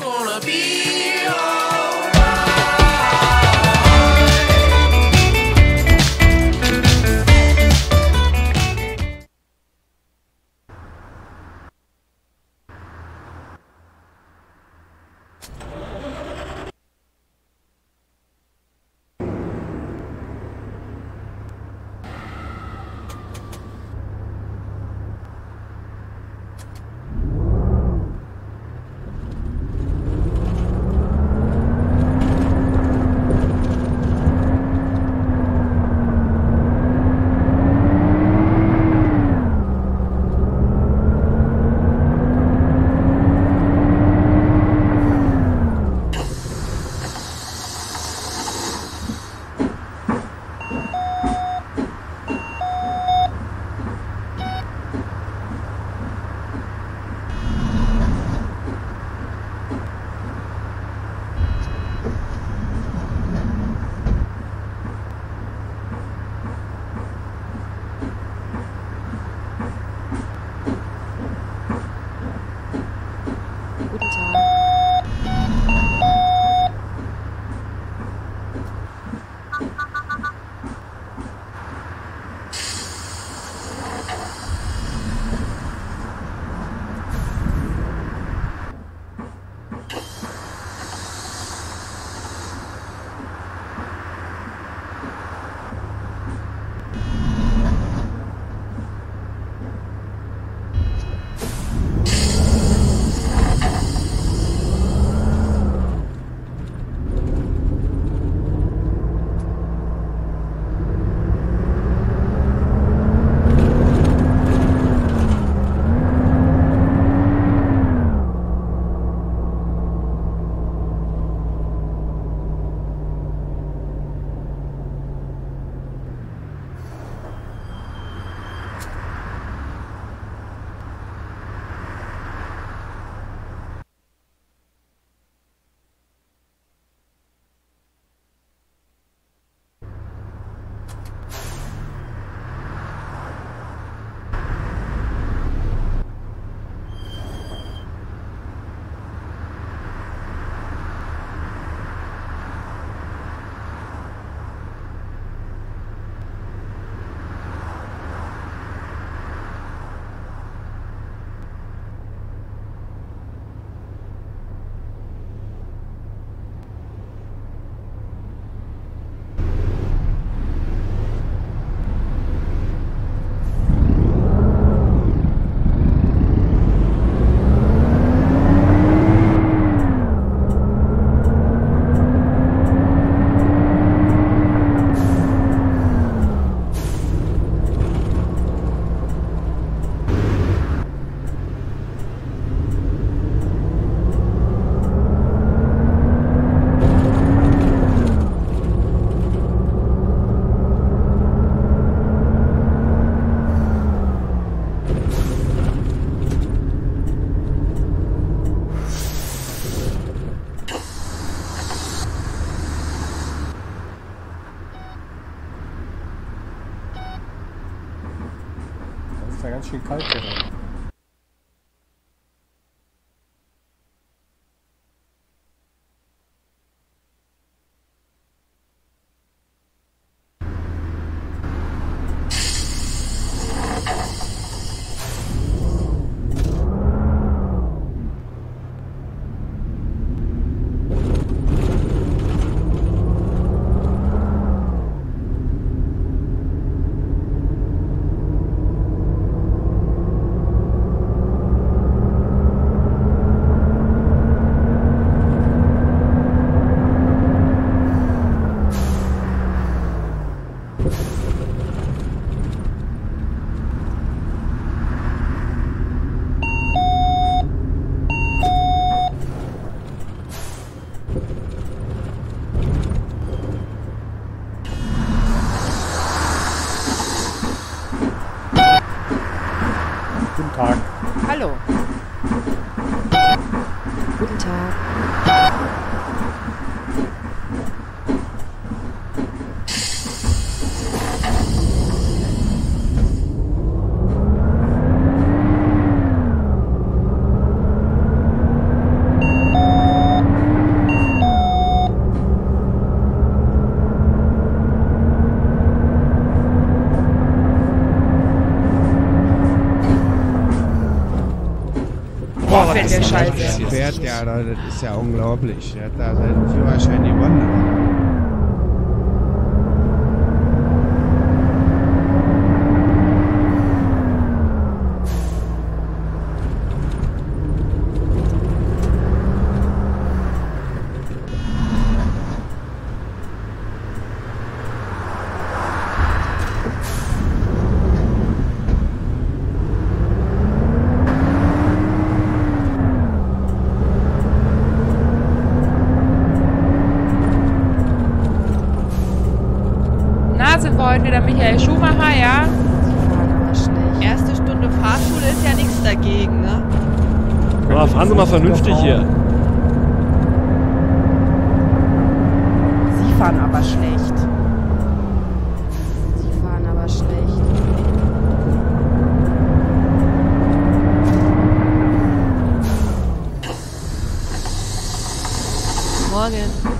gonna be alright. Guten Tag. Das ist ja ganz schön kalt gerade. Guten Tag. Hallo. Guten Tag. fährt der Scheiße? Fährt der, das ist ja unglaublich. Der hat da seinen Führerschein gewonnen. Sind wir heute wieder Michael Schumacher, ja? Sie fahren aber schlecht. Erste Stunde Fahrschule ist ja nichts dagegen, ne? Ja, fahren Sie mal vernünftig hier. Sie fahren aber schlecht. Sie fahren aber schlecht. Morgen.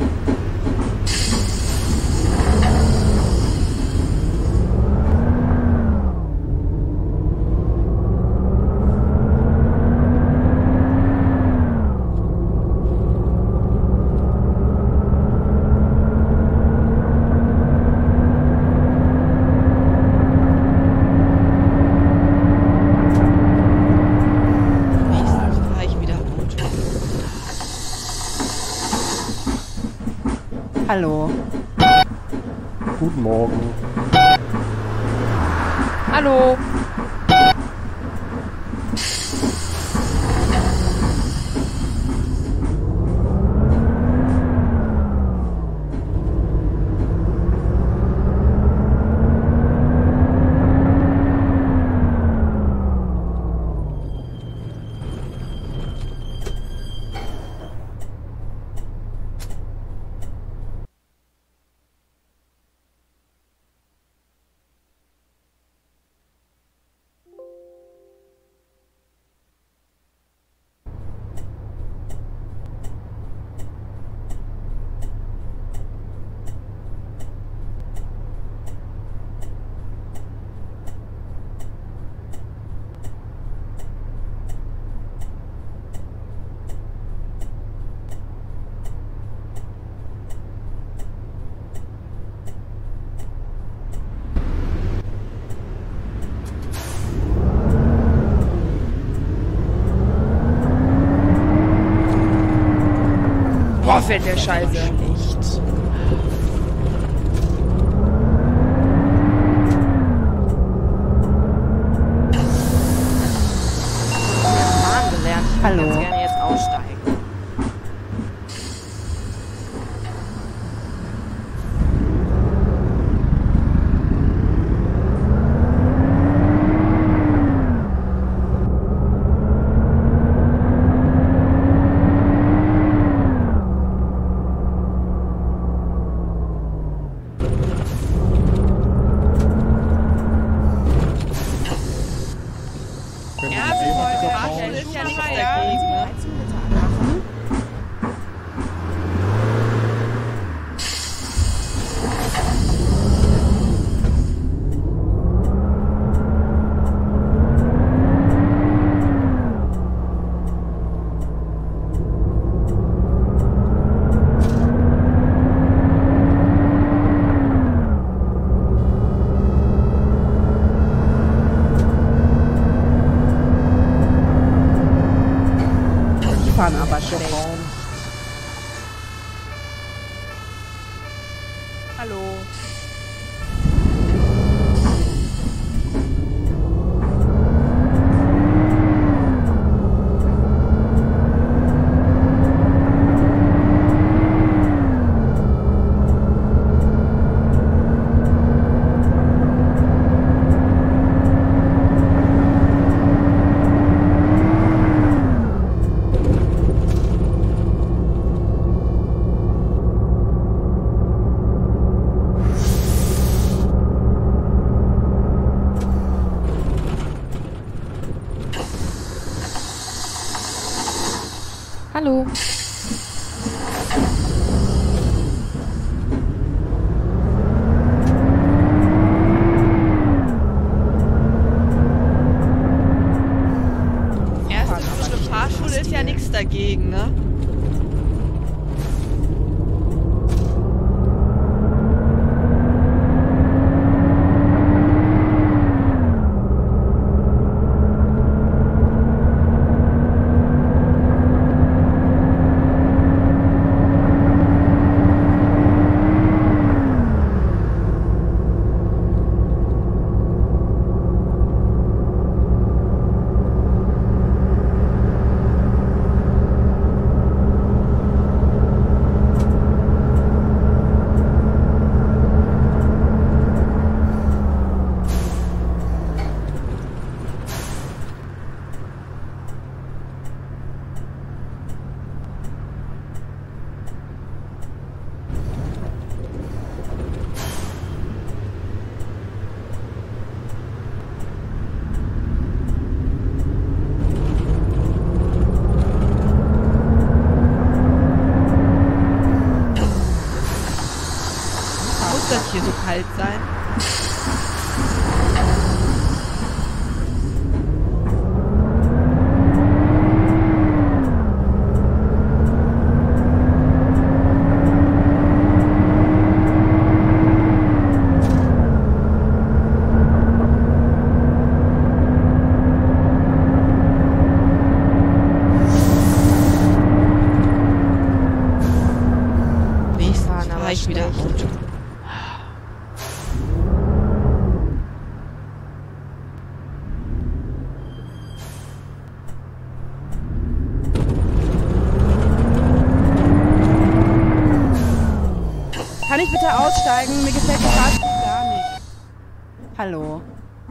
Hallo. Guten Morgen. Hallo. Boah, fährt der Scheiße. Schlecht. Fahren gelernt. Ich Hallo. würde ganz gerne jetzt aussteigen. Erste Stunde Fahrschule ist ja nichts dagegen, ne? Sie fahren aber schlecht. Hallo. Hallo. Erste Stunde Fahrschule nichts dagegen, ne? Muss das hier so kalt sein? Nächstes fahre ich wieder Auto. Kann ich bitte aussteigen? Mir gefällt die Fahrt gar nicht. Hallo.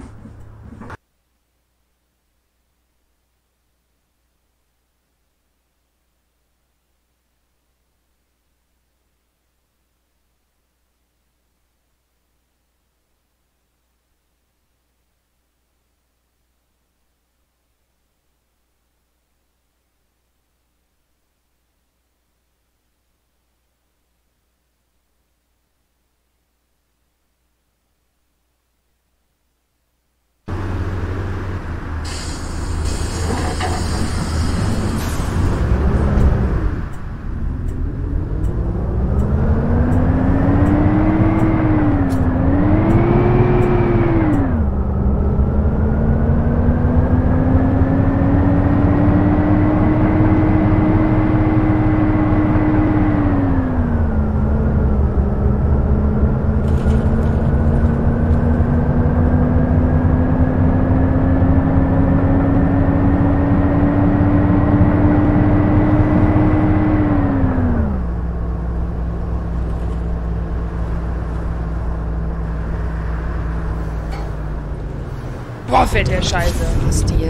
Boah, fährt der Scheiße. Stil.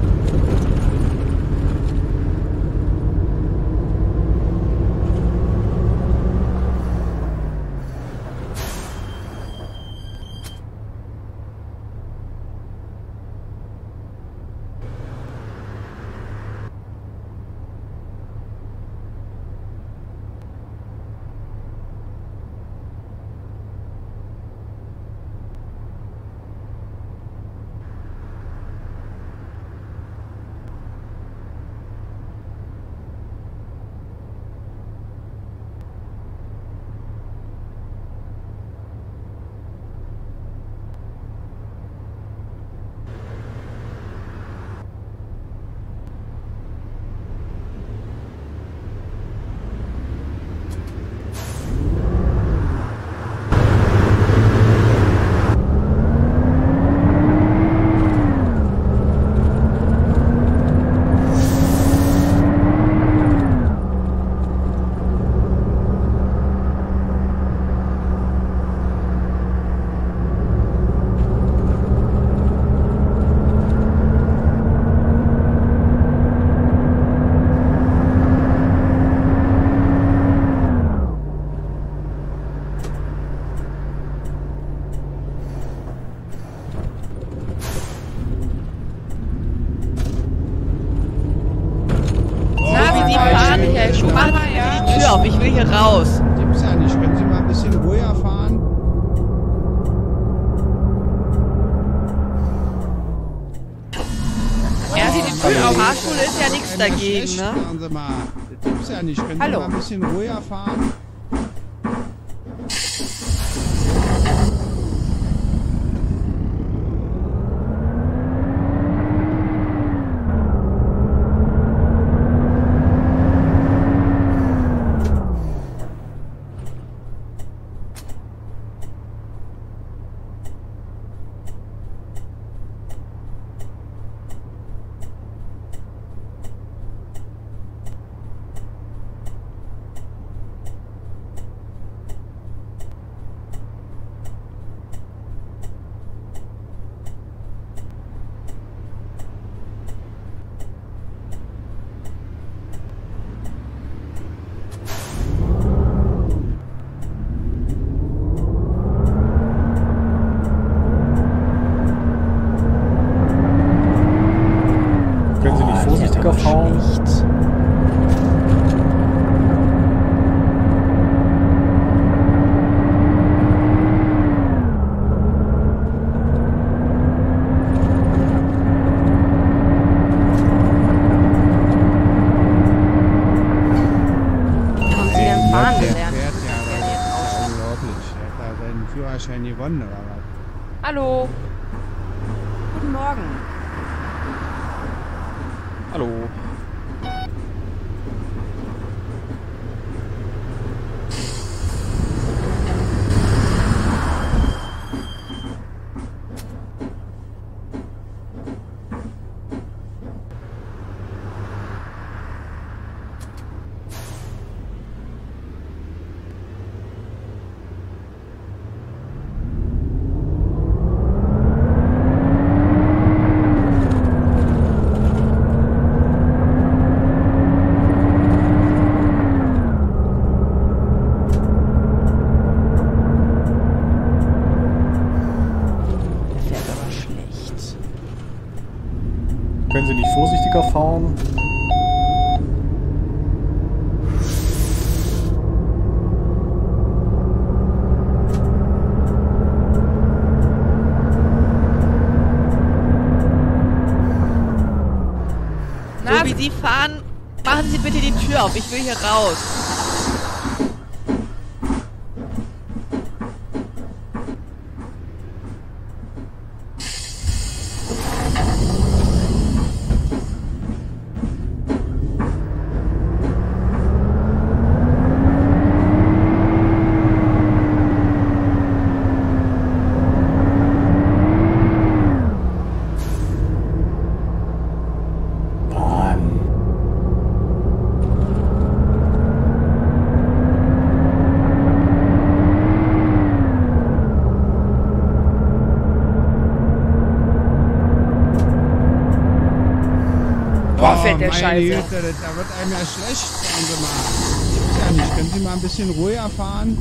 Michael Schumacher, die Tür auf, ich will hier raus. Gibt's ja nicht. Können Sie mal ein bisschen ruhiger fahren? Er sieht die Tür auf. Fahrschule ist ja nichts dagegen, schlecht, ne? sagen Sie mal. Das gibt's ja nicht. Können Sie Hallo. mal ein bisschen ruhiger fahren? Können Sie nicht vorsichtiger fahren? Haben Sie denn fahren Der gelernt? fährt ja, das ist ja unglaublich. Der hat da seinen Führerschein gewonnen, oder was? Hallo. Guten Morgen. Hallo. Der fährt aber schlecht. Können Sie nicht vorsichtiger fahren? So wie Sie fahren, machen Sie bitte die Tür auf. Ich will hier raus. Boah, fährt der meine Scheiße. Güte, da wird einem ja schlecht, sagen Sie mal. Das gibt's ja nicht. Können Sie mal ein bisschen ruhiger fahren?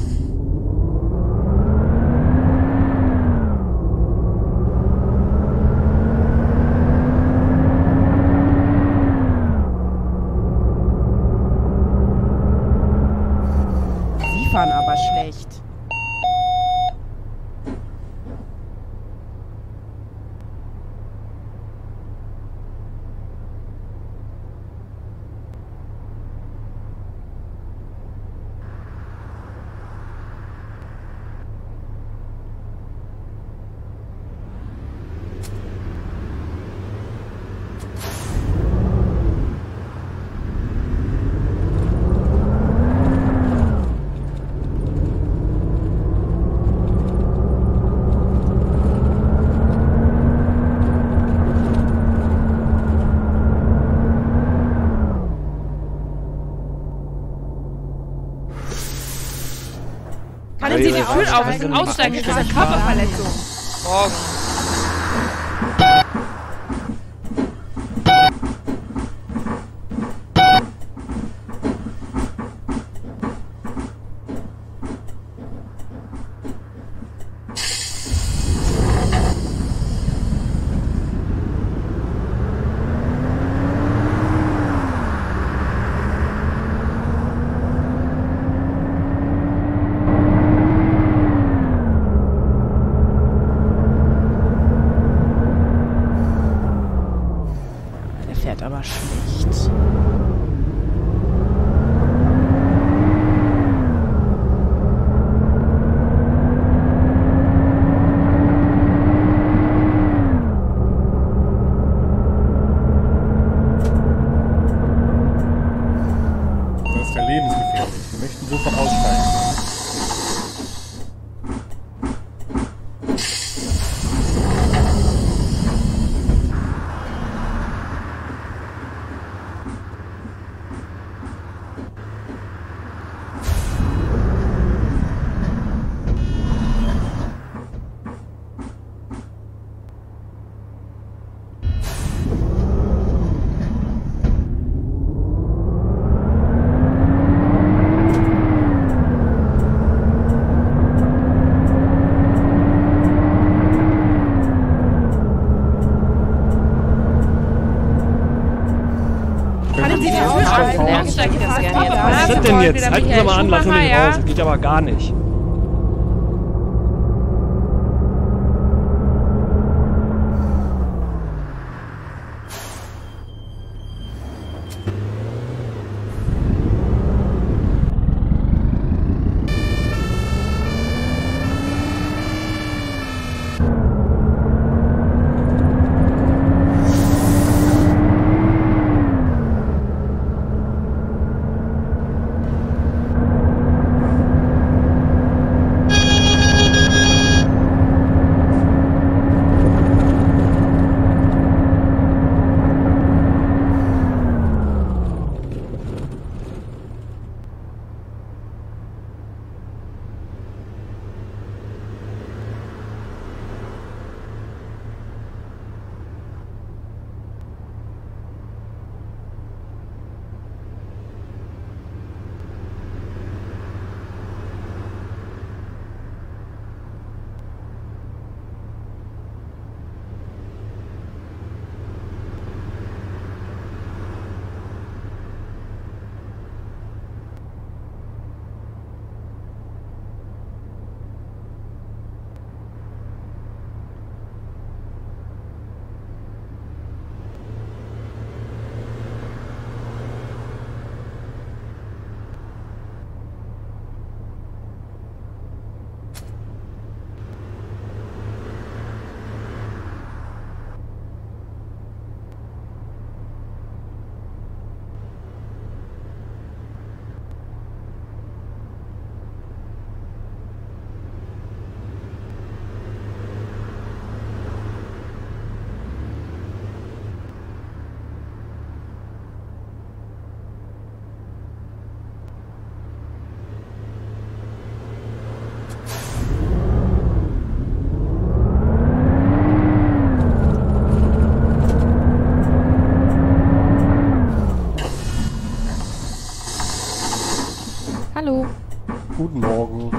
Sie fahren aber schlecht. Kann ich Sie die Tür auf? Aussteigen, das ist eine Körperverletzung. Morgen. Wir möchten sofort aussteigen. Aussteigen das gerne. Was ist das denn jetzt? Halten Sie mal an, lassen Sie mich raus. Das geht aber gar nicht. Hallo. Guten Morgen.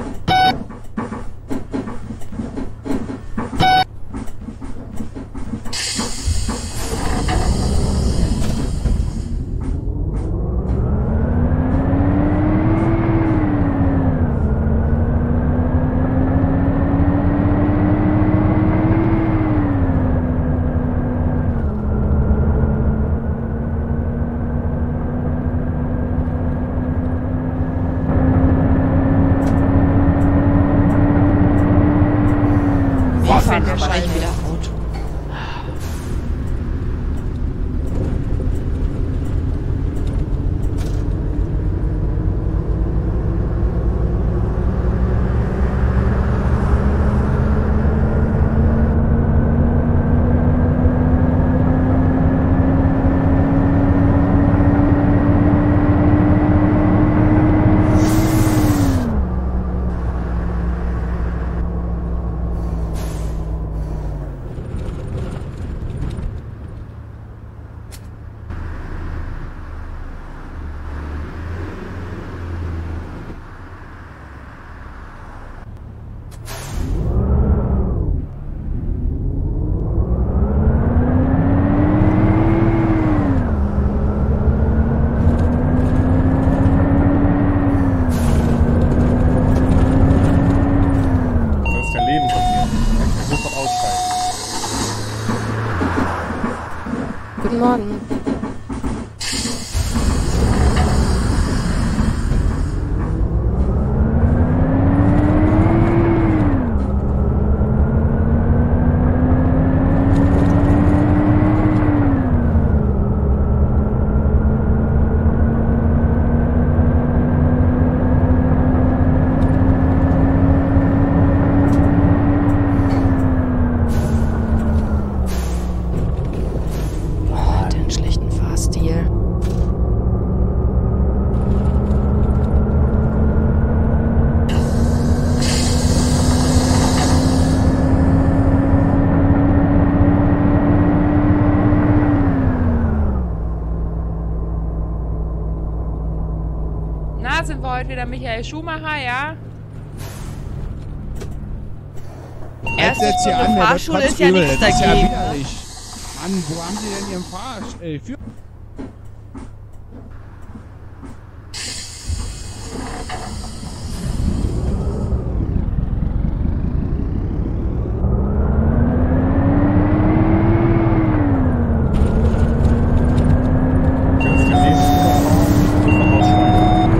Na, sind wir heute wieder Michael Schumacher, ja? Erste setzt ihr Stunde an, der wird Fahrschule ist ja kotzübel. nichts Das ist ja dagegen. widerlich. Mann, wo haben Sie denn Ihren Führerschein? Wenn Sie den nächsten sofort aussteigen.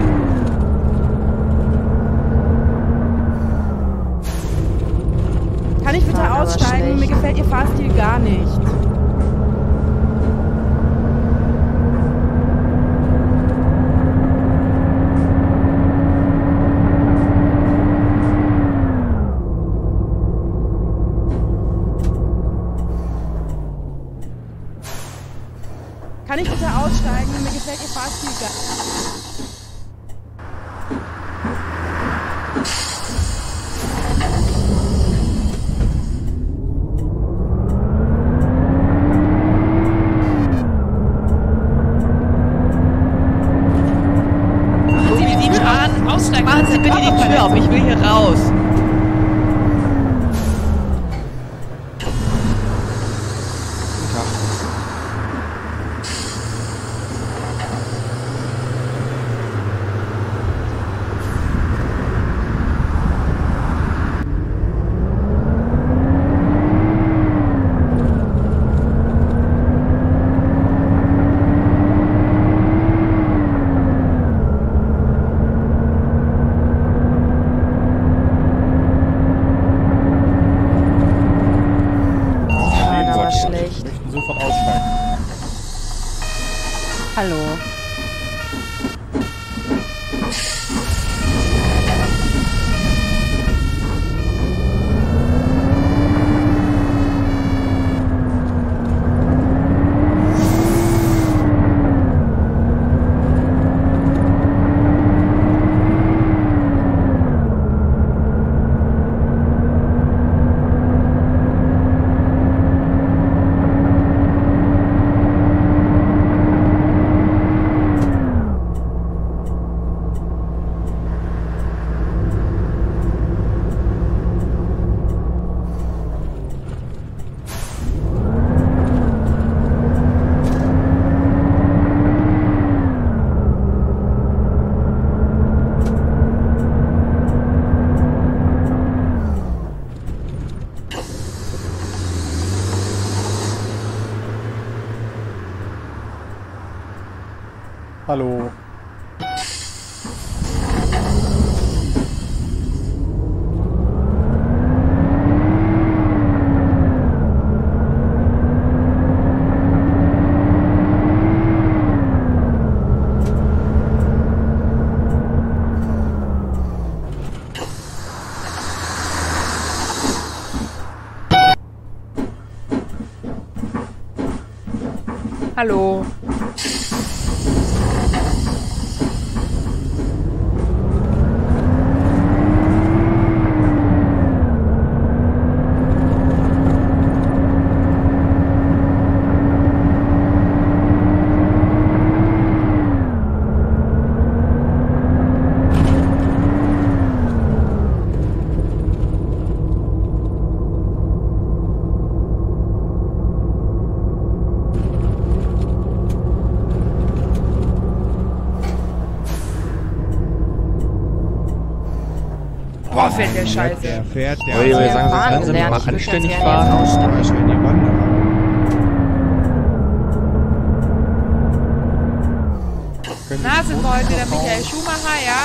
Kann ich bitte Fahren aber aussteigen? schlecht. Mir gefällt Ihr Fahrstil gar nicht. Kann ich bitte aussteigen? Mir gefällt Ihr Fahrstil gar nicht. Machen Sie die Tür an. Aussteigen. Machen Sie bitte die Tür auf. Ich will hier raus. Fahren aber schlecht. Möchten sofort aussteigen. Hallo. Hallo. Hallo. Boah, fährt der Scheiße. Der fährt, der Ui, ui, hat sagen Sie, fahren können Sie gelernt. mal Ich würd anständig ganz gerne fahren? jetzt aussteigen. zum Beispiel die Wanderer. Können Na, Sie sind wir heute wieder Michael Schumacher, ja?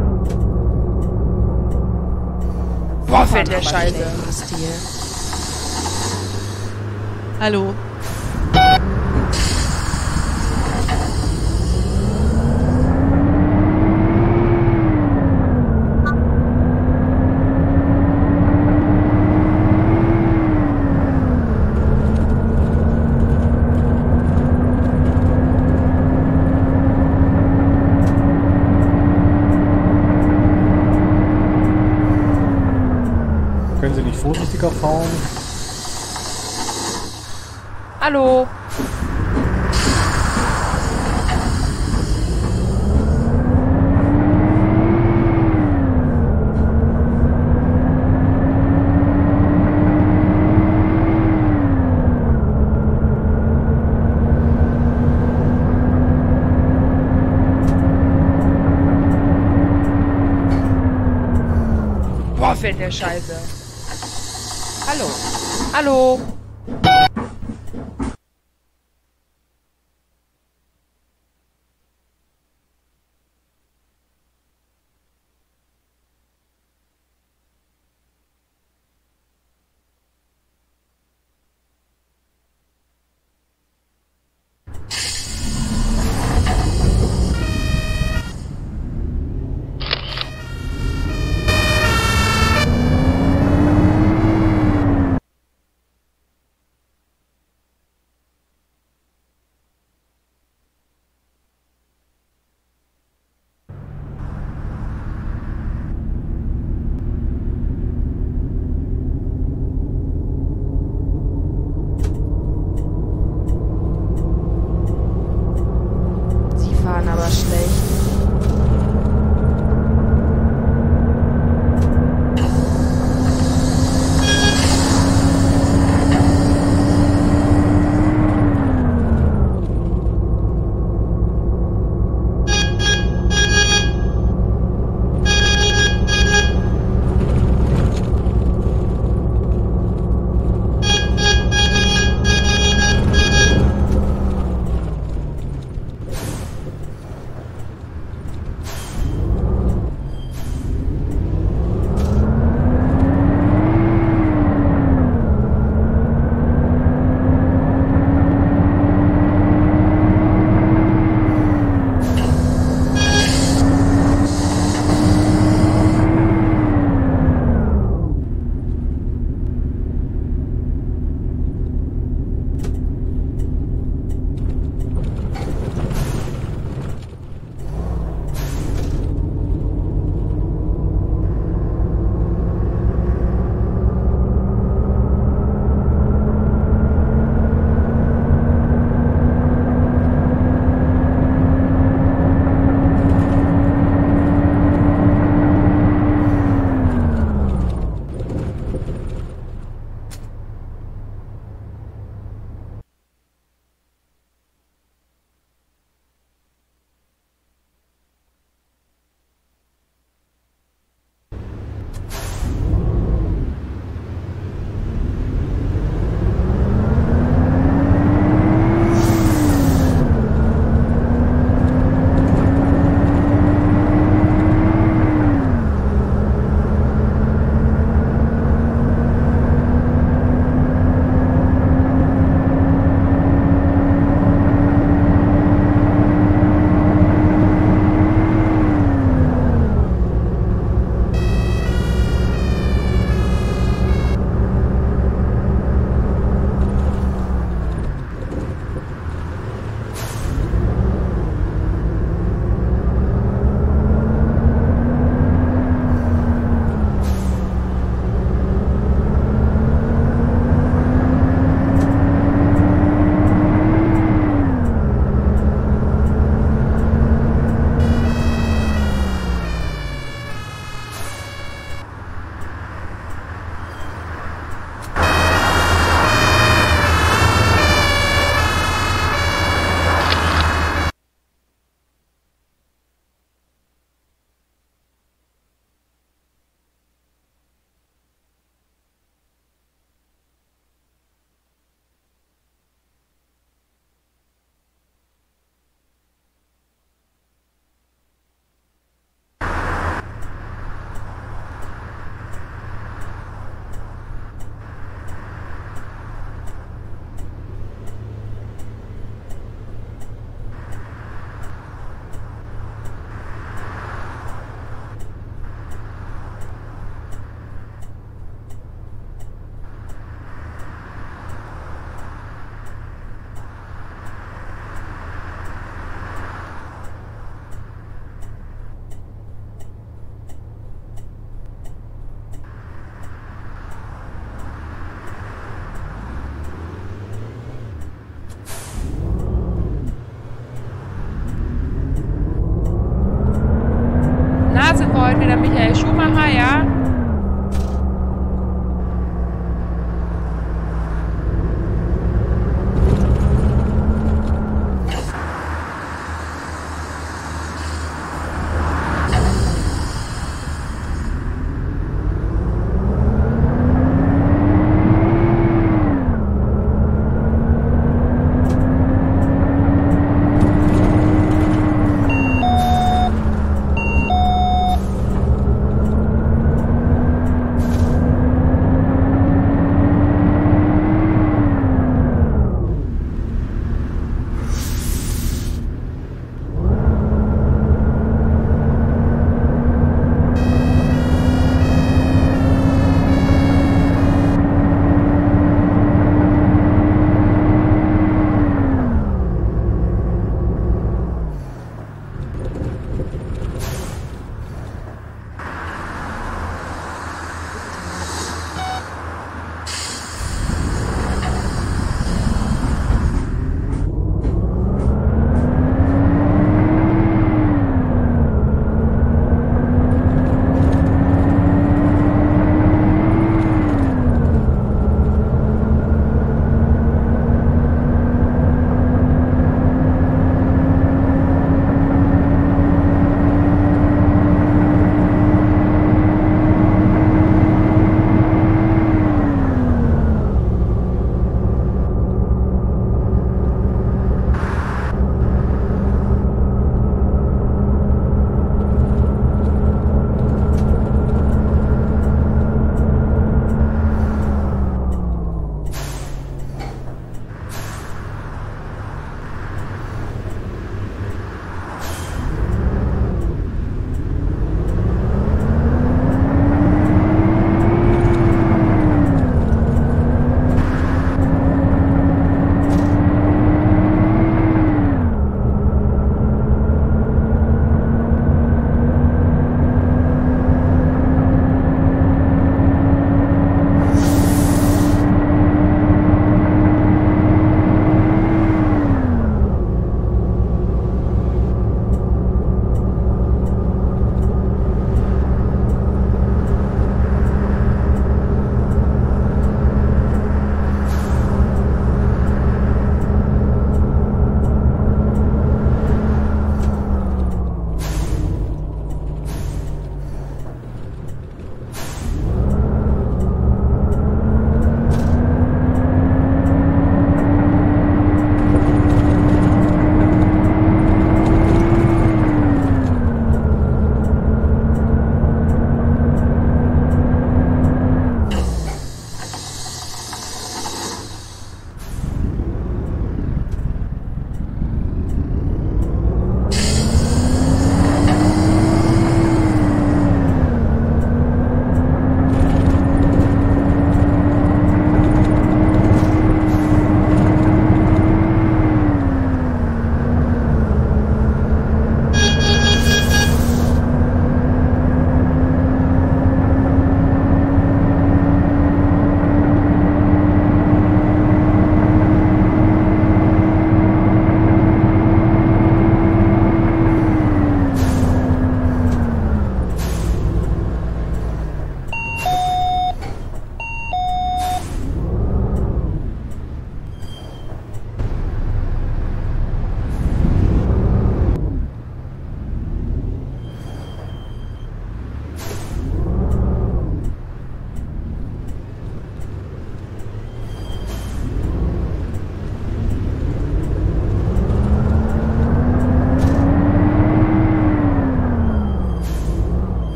Boah, fährt der Scheiße. Stil. Hallo. Können Sie nicht vorsichtiger fahren? Hallo. Boah, fällt der Scheiße. Hallo. Hallo. wieder Michael Schumacher, ja?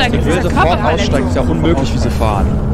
aussteigen. Ich will sofort aussteigen, ist ja unmöglich, wie sie fahren.